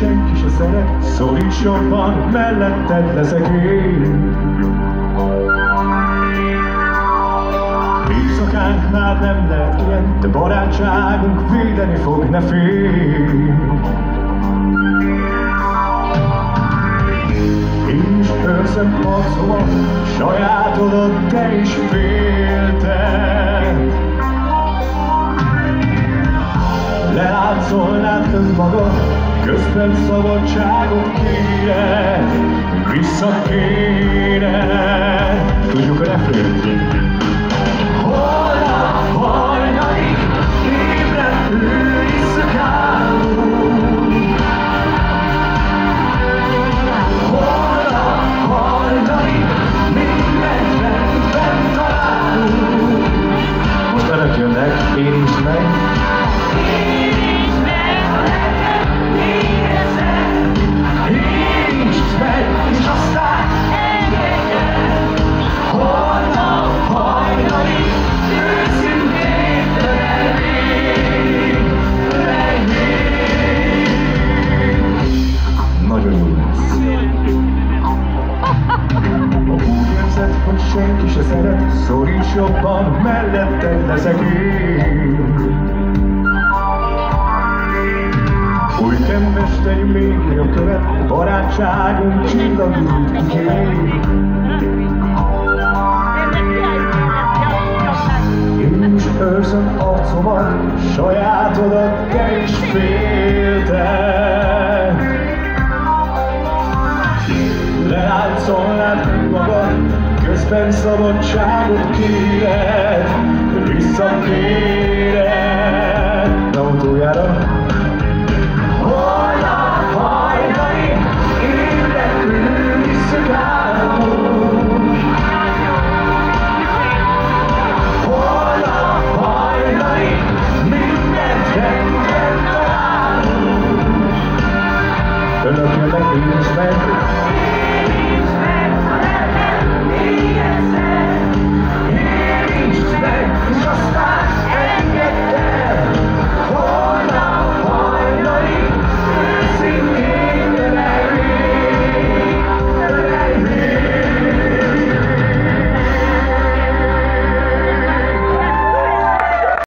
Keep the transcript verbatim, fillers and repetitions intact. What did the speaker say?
senki se szeret, szoríts jobban, melletted leszek én. Éjszakánk már nem lehet ilyen, de barátságunk védeni fog, ne félj. Én is őrzöm arcomat, sajátodat te is félted. Lelátszolnád önmagad, közben szabadságot kéred, visszakéred. Tudjuk a refrént? Holnap hajnalig ébren éjszakálunk. Holnap hajnalig mindent rendben találunk. Most önök jönnek, érintsd meg. Senki se szeret, szoríts jobban, melletted leszek én. Új kedves, tegy még a követ, barátságunk csillagít kikér. Én is őrzöm arcomat, sajátodat te is félted. Lelátszolnád önmagad, közben szabadságot kéred, visszakéred.